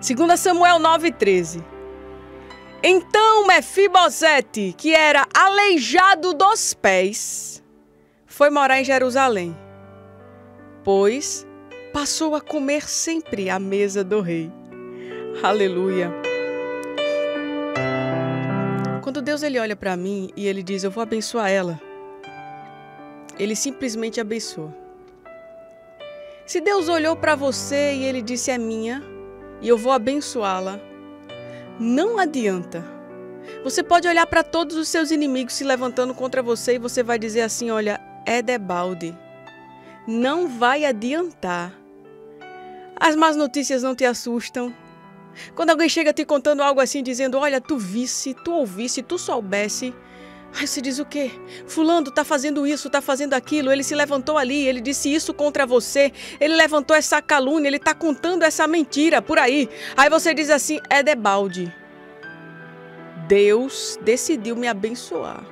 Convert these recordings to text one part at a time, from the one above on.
2 Samuel 9:13. Então Mefibosete, que era aleijado dos pés, foi morar em Jerusalém, pois passou a comer sempre à mesa do rei. Aleluia! Quando Deus ele olha para mim e ele diz, eu vou abençoar ela, ele simplesmente abençoa. Se Deus olhou para você e ele disse, é minha, e eu vou abençoá-la, não adianta. Você pode olhar para todos os seus inimigos se levantando contra você e você vai dizer assim, olha, é debalde. Não vai adiantar. As más notícias não te assustam. Quando alguém chega te contando algo assim, dizendo, olha, tu visse, tu ouvisse, tu soubesse. Aí você diz o quê? Fulano tá fazendo isso, tá fazendo aquilo, ele se levantou ali, ele disse isso contra você, ele levantou essa calúnia, ele tá contando essa mentira por aí. Aí você diz assim, é debalde. Deus decidiu me abençoar.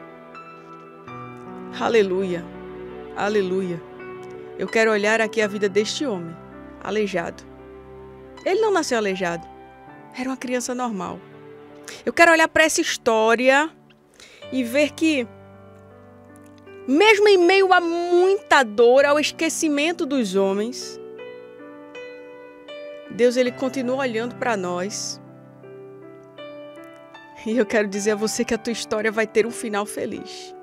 Aleluia, aleluia. Eu quero olhar aqui a vida deste homem, aleijado. Ele não nasceu aleijado, era uma criança normal. Eu quero olhar para essa história e ver que, mesmo em meio a muita dor, ao esquecimento dos homens, Deus ele continua olhando para nós. E eu quero dizer a você que a tua história vai ter um final feliz.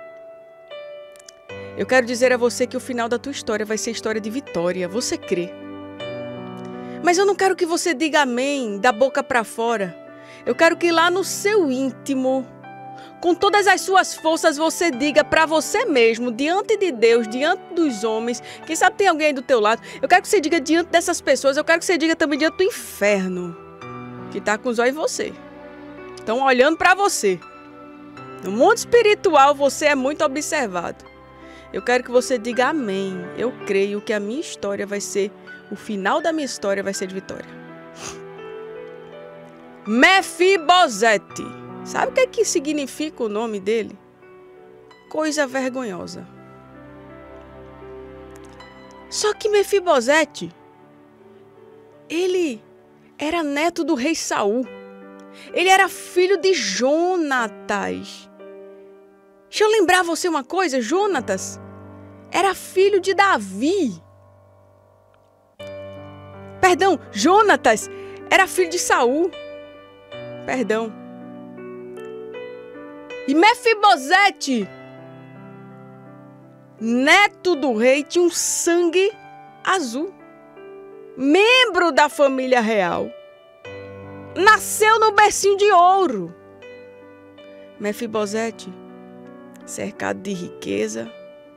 Eu quero dizer a você que o final da tua história vai ser história de vitória. Você crê? Mas eu não quero que você diga amém da boca para fora. Eu quero que lá no seu íntimo, com todas as suas forças, você diga para você mesmo, diante de Deus, diante dos homens. Quem sabe tem alguém aí do teu lado. Eu quero que você diga diante dessas pessoas. Eu quero que você diga também diante do inferno, que está com os olhos em você. Estão olhando para você. No mundo espiritual, você é muito observado. Eu quero que você diga amém. Eu creio que a minha história vai ser, o final da minha história vai ser de vitória. Mefibosete. Sabe o que significa o nome dele? Coisa vergonhosa. Só que Mefibosete, ele era neto do rei Saul. Ele era filho de Jonatas. Deixa eu lembrar você uma coisa, Jonatas era filho de Davi. Perdão, Jonatas era filho de Saul. Perdão. E Mefibosete, neto do rei, tinha um sangue azul. Membro da família real. Nasceu no bercinho de ouro. Mefibosete, cercado de riqueza,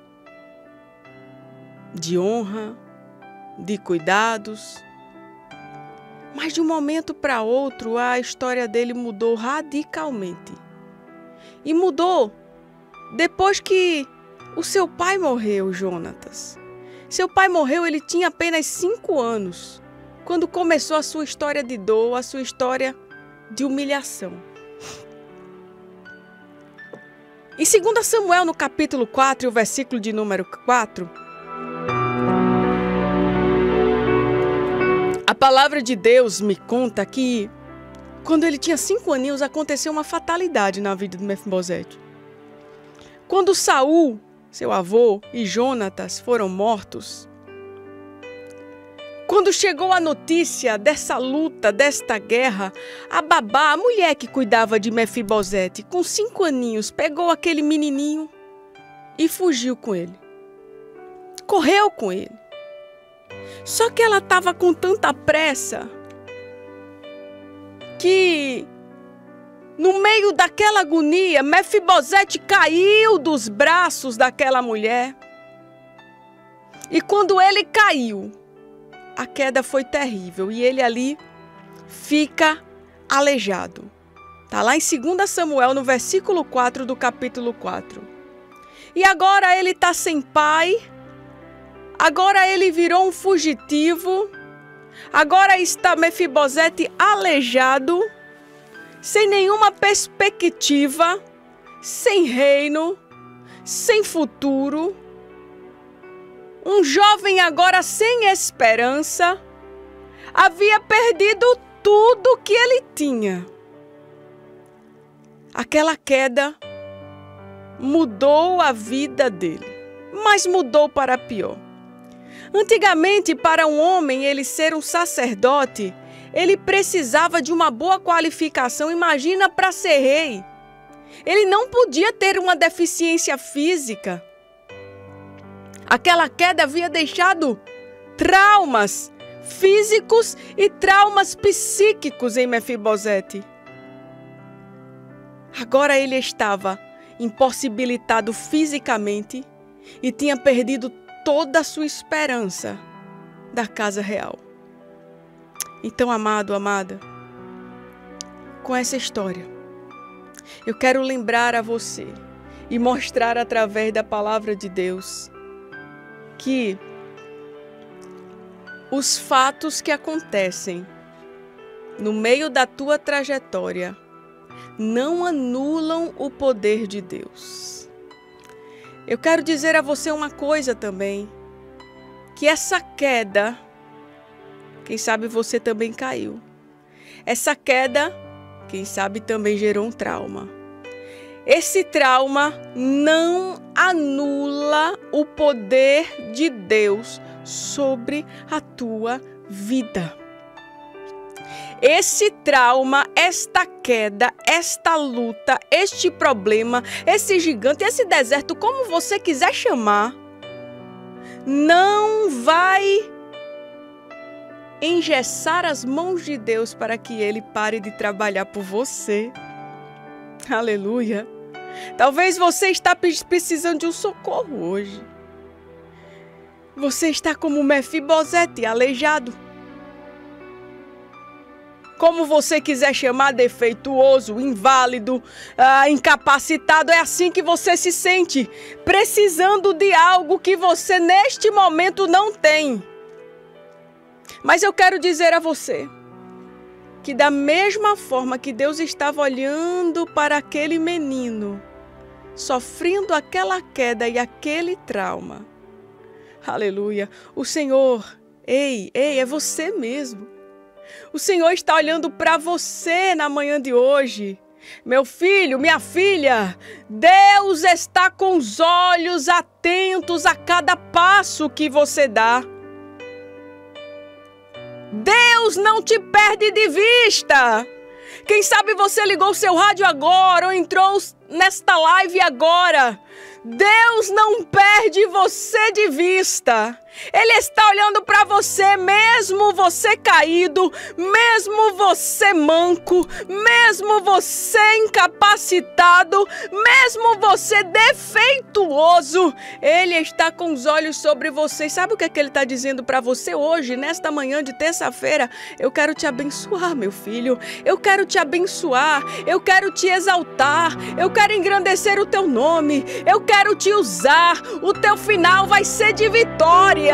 de honra, de cuidados. Mas de um momento para outro, a história dele mudou radicalmente. E mudou depois que o seu pai morreu, Jonatas. Seu pai morreu, ele tinha apenas 5 anos, quando começou a sua história de dor, a sua história de humilhação. Em 2 Samuel, no capítulo 4, o versículo de número 4, a palavra de Deus me conta que, quando ele tinha 5 aninhos, aconteceu uma fatalidade na vida de Mefibosete. Quando Saul, seu avô, e Jonatas foram mortos, quando chegou a notícia dessa luta, desta guerra, a babá, a mulher que cuidava de Mefibosete, com 5 aninhos, pegou aquele menininho e fugiu com ele. Correu com ele. Só que ela estava com tanta pressa que, no meio daquela agonia, Mefibosete caiu dos braços daquela mulher. E quando ele caiu, a queda foi terrível e ele ali fica aleijado. Está lá em 2 Samuel, no versículo 4 do capítulo 4. E agora ele está sem pai, agora ele virou um fugitivo, agora está Mefibosete aleijado, sem nenhuma perspectiva, sem reino, sem futuro. Um jovem agora sem esperança, havia perdido tudo que ele tinha. Aquela queda mudou a vida dele, mas mudou para pior. Antigamente, para um homem ele ser um sacerdote, ele precisava de uma boa qualificação. Imagina para ser rei. Ele não podia ter uma deficiência física. Aquela queda havia deixado traumas físicos e traumas psíquicos em Mefibosete. Agora ele estava impossibilitado fisicamente e tinha perdido toda a sua esperança da casa real. Então, amado, amada, com essa história, eu quero lembrar a você e mostrar através da palavra de Deus que os fatos que acontecem no meio da tua trajetória não anulam o poder de Deus. Eu quero dizer a você uma coisa também, que essa queda, quem sabe você também caiu. Essa queda, quem sabe também gerou um trauma. Esse trauma não anula o poder de Deus sobre a tua vida. Esse trauma, esta queda, esta luta, este problema, esse gigante, esse deserto, como você quiser chamar, não vai engessar as mãos de Deus para que Ele pare de trabalhar por você. Aleluia. Talvez você está precisando de um socorro hoje. Você está como Mefibosete, aleijado. Como você quiser chamar, defeituoso, inválido, incapacitado, é assim que você se sente, precisando de algo que você neste momento não tem. Mas eu quero dizer a você que da mesma forma que Deus estava olhando para aquele menino, sofrendo aquela queda e aquele trauma, aleluia, o Senhor, é você mesmo. O Senhor está olhando para você na manhã de hoje. Meu filho, minha filha, Deus está com os olhos atentos a cada passo que você dá. Deus não te perde de vista. Quem sabe você ligou o seu rádio agora ou entrou nesta live agora. Deus não perde você de vista. Ele está olhando para você, mesmo você caído, mesmo você manco, mesmo você incapacitado, mesmo você defeituoso. Ele está com os olhos sobre você. Sabe o que é que ele está dizendo para você hoje, nesta manhã de terça-feira? Eu quero te abençoar, meu filho. Eu quero te abençoar. Eu quero te exaltar. Eu quero engrandecer o teu nome. Eu quero te usar. O teu final vai ser de vitória.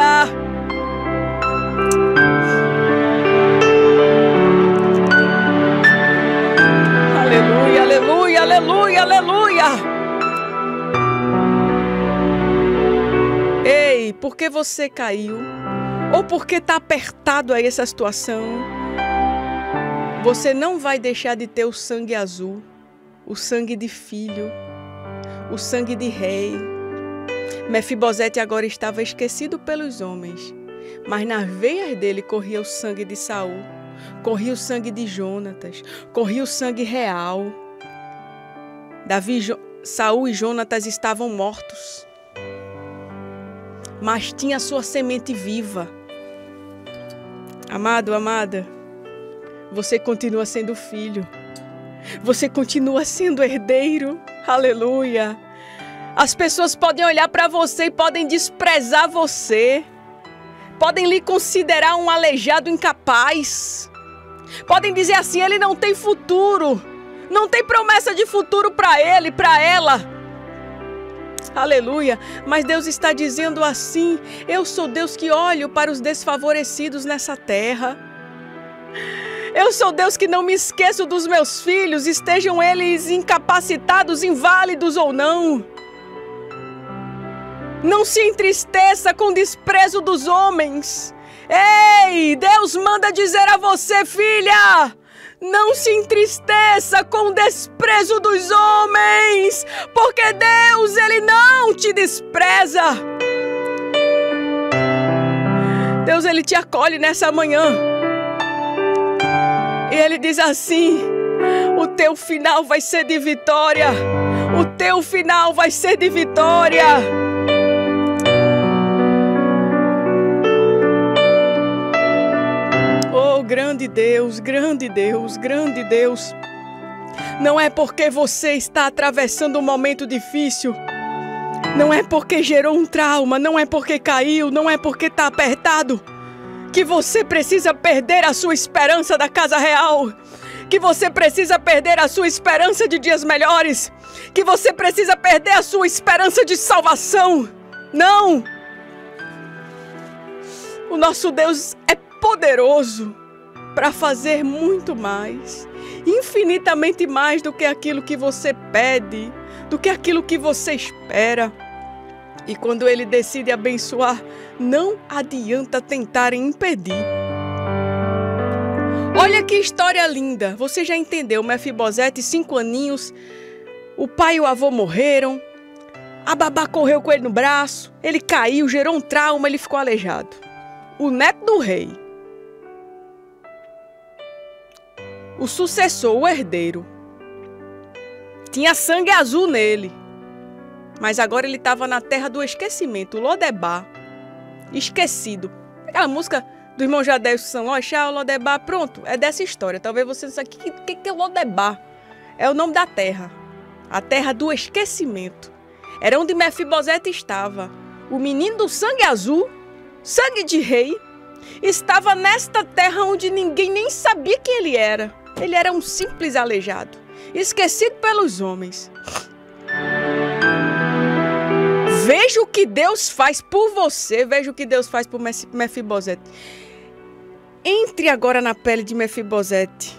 Aleluia, aleluia, aleluia, aleluia. Ei, por que você caiu? Ou porque está apertado aí essa situação? Você não vai deixar de ter o sangue azul, o sangue de filho, o sangue de rei. Mefibosete agora estava esquecido pelos homens, mas nas veias dele corria o sangue de Saul, corria o sangue de Jonatas, corria o sangue real. Saul e Jonatas estavam mortos, mas tinha sua semente viva. Amado, amada, você continua sendo filho, você continua sendo herdeiro, aleluia. As pessoas podem olhar para você e podem desprezar você. Podem lhe considerar um aleijado incapaz. Podem dizer assim, ele não tem futuro. Não tem promessa de futuro para ele, para ela. Aleluia. Mas Deus está dizendo assim, eu sou Deus que olho para os desfavorecidos nessa terra. Eu sou Deus que não me esqueço dos meus filhos, estejam eles incapacitados, inválidos ou não. Não se entristeça com o desprezo dos homens. Ei, Deus manda dizer a você, filha, não se entristeça com o desprezo dos homens, porque Deus, Ele não te despreza. Deus, Ele te acolhe nessa manhã. E Ele diz assim: o teu final vai ser de vitória. O teu final vai ser de vitória. Oh, grande Deus, grande Deus, grande Deus. Não é porque você está atravessando um momento difícil, não é porque gerou um trauma, não é porque caiu, não é porque está apertado, que você precisa perder a sua esperança da casa real, que você precisa perder a sua esperança de dias melhores, que você precisa perder a sua esperança de salvação. Não! O nosso Deus é poderoso para fazer muito mais, infinitamente mais do que aquilo que você pede, do que aquilo que você espera. E quando Ele decide abençoar, não adianta tentarem impedir. Olha que história linda. Você já entendeu, Mefibosete, 5 aninhos, o pai e o avô morreram, a babá correu com ele no braço, ele caiu, gerou um trauma, ele ficou aleijado. O neto do rei, o sucessor, o herdeiro, tinha sangue azul nele, mas agora ele estava na terra do esquecimento, Lodebar, esquecido. Aquela música do irmão Jadel São Loixá, Lodebar, pronto, é dessa história. Talvez você não saiba o que é Lodebar. É o nome da terra, a terra do esquecimento. Era onde Mefibosete estava. O menino do sangue azul, sangue de rei, estava nesta terra onde ninguém nem sabia quem ele era. Ele era um simples aleijado, esquecido pelos homens. Veja o que Deus faz por você, veja o que Deus faz por Mefibosete. Entre agora na pele de Mefibosete.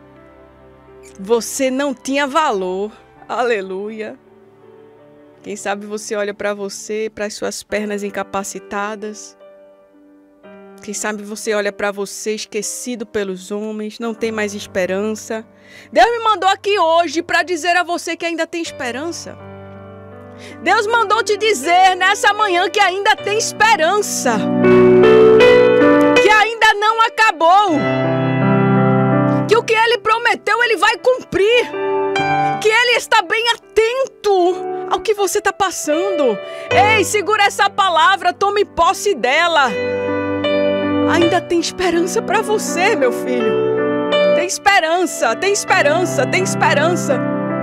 Você não tinha valor, aleluia. Quem sabe você olha para você, para as suas pernas incapacitadas. Quem sabe você olha para você esquecido pelos homens, não tem mais esperança. Deus me mandou aqui hoje para dizer a você que ainda tem esperança. Deus mandou te dizer nessa manhã que ainda tem esperança. Que ainda não acabou. Que o que Ele prometeu, Ele vai cumprir. Que Ele está bem atento ao que você está passando. Ei, segura essa palavra, tome posse dela. Ainda tem esperança para você, meu filho. Tem esperança, tem esperança, tem esperança.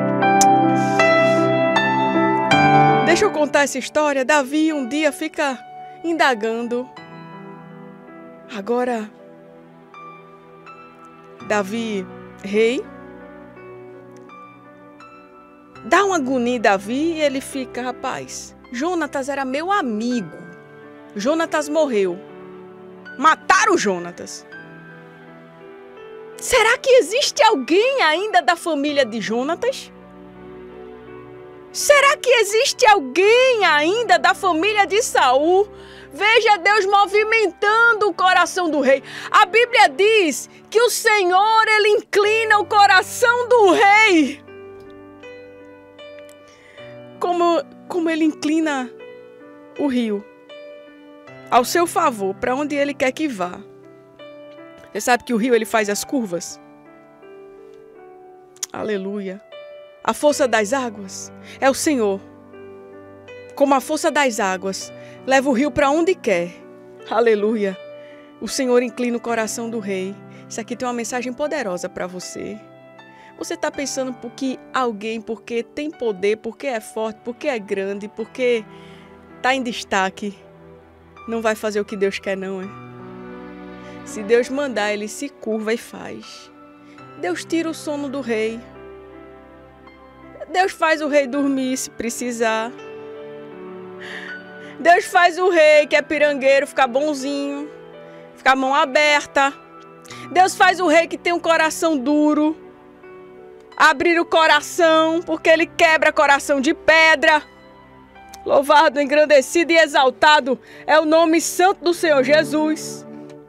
Deixa eu contar essa história. Davi um dia fica indagando. Agora, Davi, rei, dá uma agonia em Davi e ele fica, rapaz, Jonatas era meu amigo. Jonatas morreu. Mataram Jonatas. Será que existe alguém ainda da família de Jonatas? Será que existe alguém ainda da família de Saul? Veja Deus movimentando o coração do rei. A Bíblia diz que o Senhor, Ele inclina o coração do rei. Como Ele inclina o rio ao seu favor, para onde Ele quer que vá. Você sabe que o rio, ele faz as curvas? Aleluia. A força das águas é o Senhor. Como a força das águas leva o rio para onde quer. Aleluia. O Senhor inclina o coração do rei. Isso aqui tem uma mensagem poderosa para você. Você está pensando porque alguém, porque tem poder, porque é forte, porque é grande, porque está em destaque, não vai fazer o que Deus quer, não, é? Se Deus mandar, Ele se curva e faz. Deus tira o sono do rei. Deus faz o rei dormir se precisar. Deus faz o rei que é pirangueiro ficar bonzinho, ficar mão aberta. Deus faz o rei que tem um coração duro abrir o coração, porque Ele quebra coração de pedra. Louvado, engrandecido e exaltado é o nome santo do Senhor Jesus.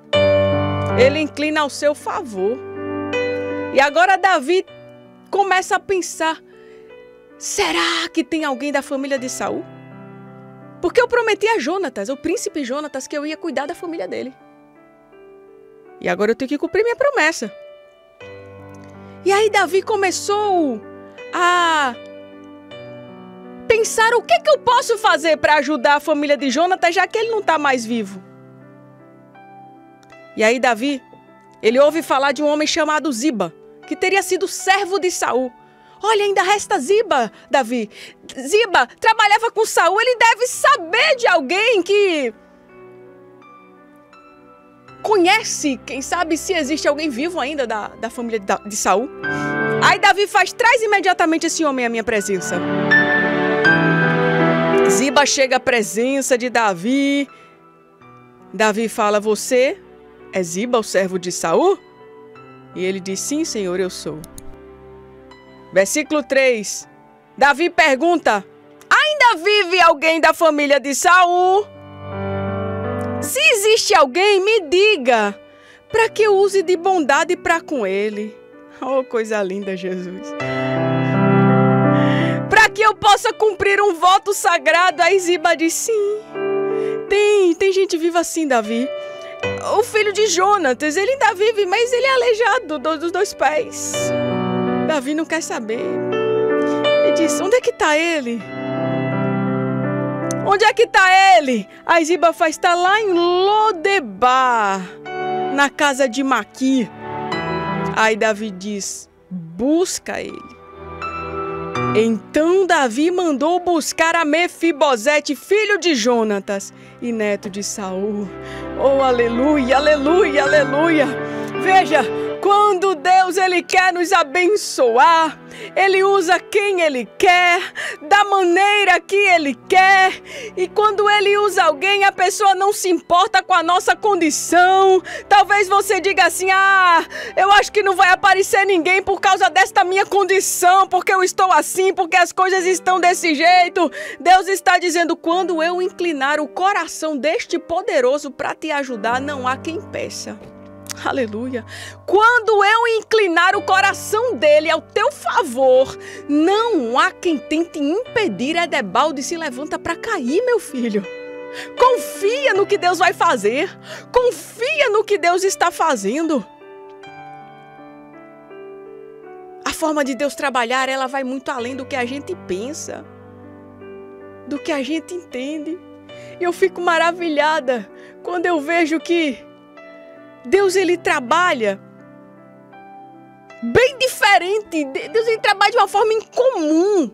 Ele inclina ao seu favor. E agora Davi começa a pensar, será que tem alguém da família de Saul? Porque eu prometi a Jonatas, o príncipe Jonatas, que eu ia cuidar da família dele. E agora eu tenho que cumprir minha promessa. E aí Davi começou a pensar o que eu posso fazer para ajudar a família de Jonatas, já que ele não está mais vivo. E aí Davi, ele ouve falar de um homem chamado Ziba, que teria sido servo de Saul. Olha, ainda resta Ziba, Davi. Ziba trabalhava com Saul, ele deve saber de alguém que conhece, quem sabe se existe alguém vivo ainda da família de Saul. Aí Davi traz imediatamente esse homem à minha presença. Ziba chega à presença de Davi. Davi fala, você é Ziba, o servo de Saul? E ele diz, sim, senhor, eu sou. Versículo 3. Davi pergunta, ainda vive alguém da família de Saul? Se existe alguém, me diga, para que eu use de bondade para com ele. Oh, coisa linda, Jesus. Para que eu possa cumprir um voto sagrado. Aí Ziba diz, sim, tem gente viva assim, Davi. O filho de Jonatas, ele ainda vive, mas ele é aleijado dos dois pés. Davi não quer saber. Ele diz, onde é que está ele? Onde é que está ele? Aí Ziba está lá em Lodebar, na casa de Maqui. Aí Davi diz, busca ele. Então Davi mandou buscar a Mefibosete, filho de Jonatas e neto de Saul. Oh, aleluia, aleluia, aleluia. Veja, quando Deus ele quer nos abençoar, Ele usa quem Ele quer, da maneira que Ele quer. E quando Ele usa alguém, a pessoa não se importa com a nossa condição. Talvez você diga assim, eu acho que não vai aparecer ninguém por causa desta minha condição, porque eu estou assim, porque as coisas estão desse jeito. Deus está dizendo, quando eu inclinar o coração deste poderoso para te ajudar, não há quem peça. Aleluia. Quando eu inclinar o coração dele ao teu favor, não há quem tente impedir. Edebalde se levanta para cair, meu filho. Confia no que Deus vai fazer. Confia no que Deus está fazendo. A forma de Deus trabalhar, ela vai muito além do que a gente pensa, do que a gente entende. E eu fico maravilhada quando eu vejo que Deus, ele trabalha bem diferente. Deus, ele trabalha de uma forma incomum.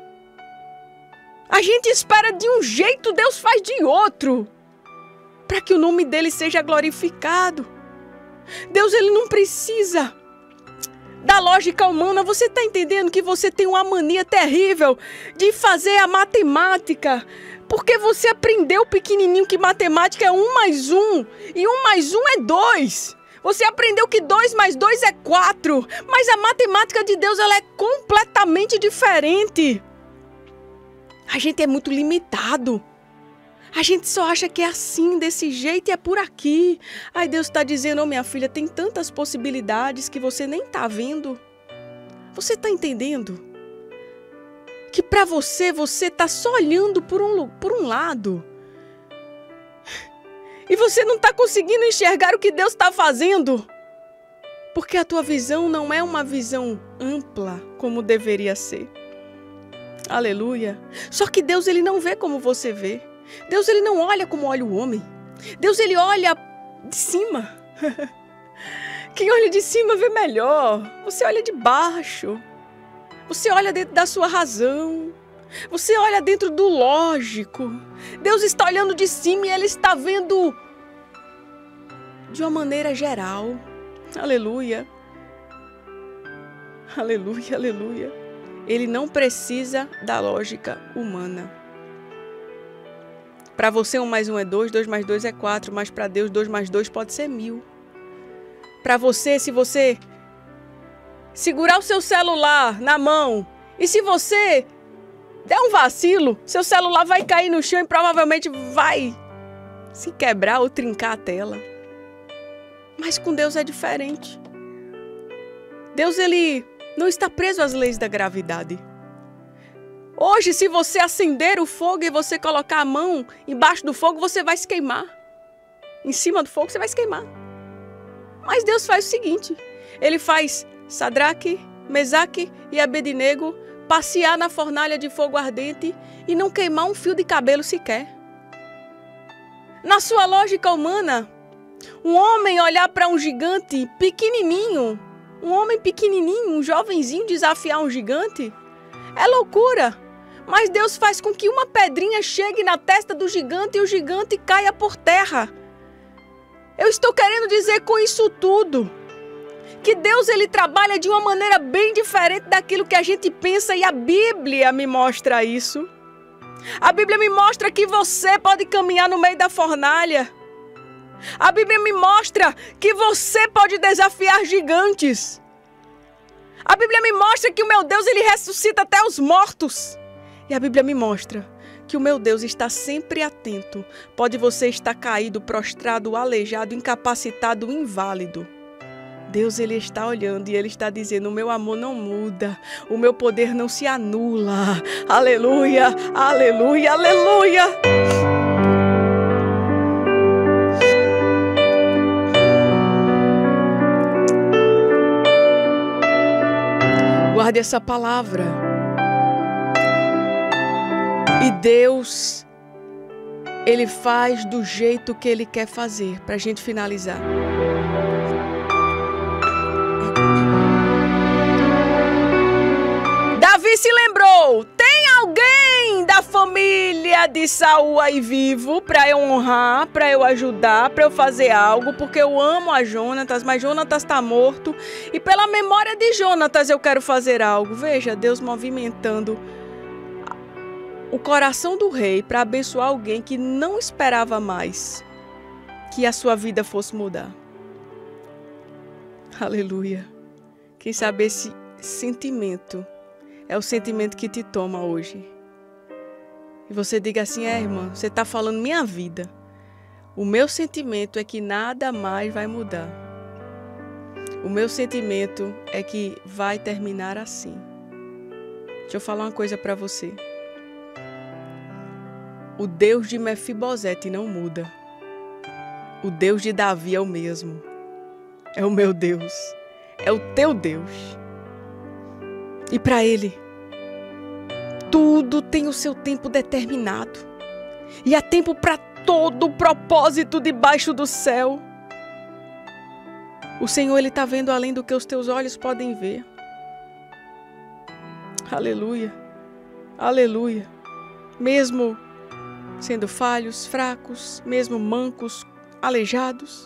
A gente espera de um jeito, Deus faz de outro, para que o nome dele seja glorificado. Deus, ele não precisa da lógica humana. Você está entendendo que você tem uma mania terrível de fazer a matemática, porque você aprendeu pequenininho que matemática é 1 mais 1. E 1 mais 1 é 2. Você aprendeu que 2 mais 2 é 4. Mas a matemática de Deus, ela é completamente diferente. A gente é muito limitado. A gente só acha que é assim, desse jeito, e é por aqui. Aí Deus está dizendo, minha filha, tem tantas possibilidades que você nem está vendo. Você está entendendo? Que para você está só olhando por um lado. E você não está conseguindo enxergar o que Deus está fazendo. Porque a tua visão não é uma visão ampla como deveria ser. Aleluia. Só que Deus, ele não vê como você vê. Deus, ele não olha como olha o homem. Deus, ele olha de cima. Quem olha de cima vê melhor. Você olha de baixo. Você olha dentro da sua razão. Você olha dentro do lógico. Deus está olhando de cima e ele está vendo de uma maneira geral. Aleluia. Aleluia, aleluia. Ele não precisa da lógica humana. Para você 1 mais 1 é 2, 2 mais 2 é 4, mas para Deus 2 mais 2 pode ser 1000. Para você, se você segurar o seu celular na mão e se você der um vacilo, seu celular vai cair no chão e provavelmente vai se quebrar ou trincar a tela. Mas com Deus é diferente. Deus, ele não está preso às leis da gravidade. Hoje, se você acender o fogo e você colocar a mão embaixo do fogo, você vai se queimar. Em cima do fogo, você vai se queimar. Mas Deus faz o seguinte. Ele faz Sadraque, Mesaque e Abednego passear na fornalha de fogo ardente e não queimar um fio de cabelo sequer. Na sua lógica humana, um homem olhar para um gigante pequenininho, um jovenzinho desafiar um gigante, é loucura. Mas Deus faz com que uma pedrinha chegue na testa do gigante e o gigante caia por terra. Eu estou querendo dizer com isso tudo que Deus, ele trabalha de uma maneira bem diferente daquilo que a gente pensa, e a Bíblia me mostra isso. A Bíblia me mostra que você pode caminhar no meio da fornalha. A Bíblia me mostra que você pode desafiar gigantes. A Bíblia me mostra que o meu Deus, ele ressuscita até os mortos. E a Bíblia me mostra que o meu Deus está sempre atento. Pode você estar caído, prostrado, aleijado, incapacitado, inválido. Deus, ele está olhando e ele está dizendo: o meu amor não muda, o meu poder não se anula. Aleluia, aleluia, aleluia. Guarde essa palavra. E Deus, ele faz do jeito que ele quer fazer, para a gente finalizar. Davi se lembrou: tem alguém da família de Saul aí vivo para eu honrar, para eu ajudar, para eu fazer algo, porque eu amo a Jonatas, mas Jonatas está morto e pela memória de Jonatas eu quero fazer algo. Veja, Deus movimentando o coração do rei para abençoar alguém que não esperava mais que a sua vida fosse mudar. Aleluia. Quem sabe esse sentimento é o sentimento que te toma hoje. E você diga assim: irmã, você está falando minha vida. O meu sentimento é que nada mais vai mudar. O meu sentimento é que vai terminar assim. Deixa eu falar uma coisa para você. O Deus de Mefibosete não muda. O Deus de Davi é o mesmo. É o meu Deus. É o teu Deus. E para ele, tudo tem o seu tempo determinado. E há tempo para todo o propósito debaixo do céu. O Senhor, ele está vendo além do que os teus olhos podem ver. Aleluia. Aleluia. Mesmo sendo falhos, fracos, mesmo mancos, aleijados,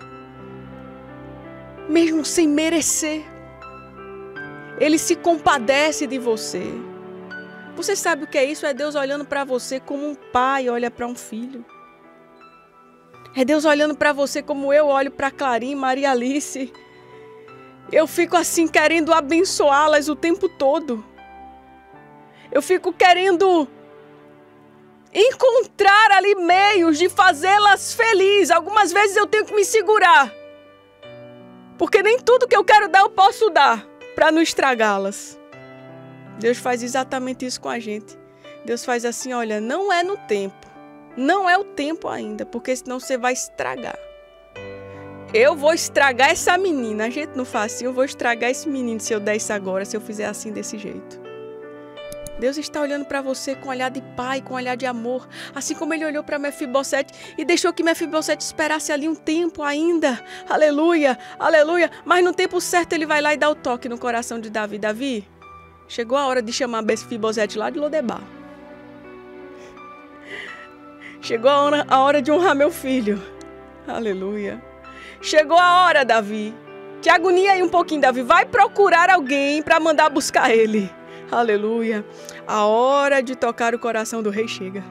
mesmo sem merecer, ele se compadece de você. Você sabe o que é isso? É Deus olhando para você como um pai olha para um filho. É Deus olhando para você como eu olho para Clarim, Maria Alice. Eu fico assim querendo abençoá-las o tempo todo. Eu fico querendo encontrar ali meios de fazê-las felizes. Algumas vezes eu tenho que me segurar, porque nem tudo que eu quero dar eu posso dar, para não estragá-las. Deus faz exatamente isso com a gente. Deus faz assim: olha, não é no tempo, não é o tempo ainda, porque senão você vai estragar. Eu vou estragar essa menina. A gente não faz assim: eu vou estragar esse menino se eu der isso agora, se eu fizer assim desse jeito. Deus está olhando para você com olhar de pai, com olhar de amor, assim como ele olhou para Mefibosete e deixou que Mefibosete esperasse ali um tempo ainda. Aleluia, aleluia. Mas no tempo certo ele vai lá e dá o toque no coração de Davi. Davi, chegou a hora de chamar Mefibosete lá de Lodebar. Chegou a hora de honrar meu filho. Aleluia. Chegou a hora, Davi. Te agonia aí um pouquinho, Davi. Vai procurar alguém para mandar buscar ele. Aleluia. A hora de tocar o coração do rei chega.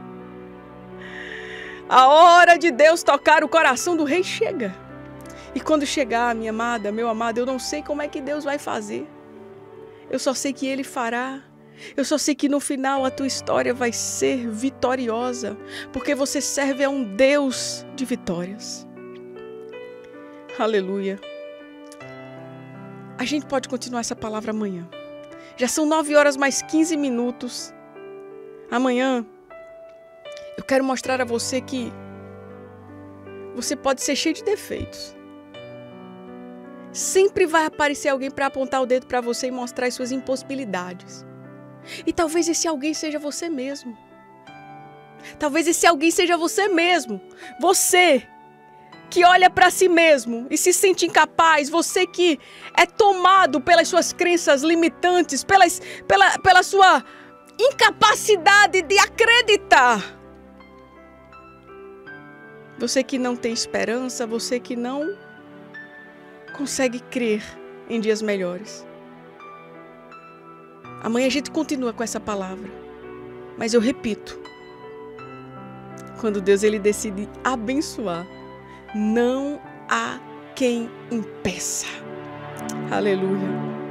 A hora de Deus tocar o coração do rei chega. E quando chegar, minha amada, meu amado, eu não sei como é que Deus vai fazer. Eu só sei que ele fará. Eu só sei que no final a tua história vai ser vitoriosa, porque você serve a um Deus de vitórias. Aleluia. A gente pode continuar essa palavra amanhã. Já são 9 horas mais 15 minutos. Amanhã, eu quero mostrar a você que você pode ser cheio de defeitos. Sempre vai aparecer alguém para apontar o dedo para você e mostrar as suas impossibilidades. E talvez esse alguém seja você mesmo. Talvez esse alguém seja você mesmo. Você que olha para si mesmo e se sente incapaz. Você que é tomado pelas suas crenças limitantes, pela sua incapacidade de acreditar. Você que não tem esperança, você que não consegue crer em dias melhores. Amanhã a gente continua com essa palavra. Mas eu repito, quando Deus ele decide abençoar, não há quem impeça. Aleluia.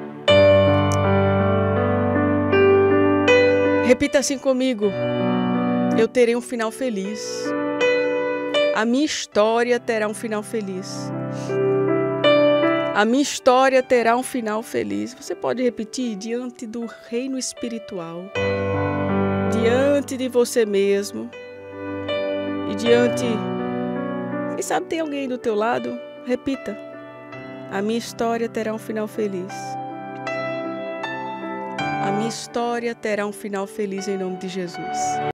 Repita assim comigo. Eu terei um final feliz. A minha história terá um final feliz. A minha história terá um final feliz. Você pode repetir diante do reino espiritual, diante de você mesmo e diante... Quem sabe tem alguém do teu lado? Repita. A minha história terá um final feliz. A minha história terá um final feliz em nome de Jesus.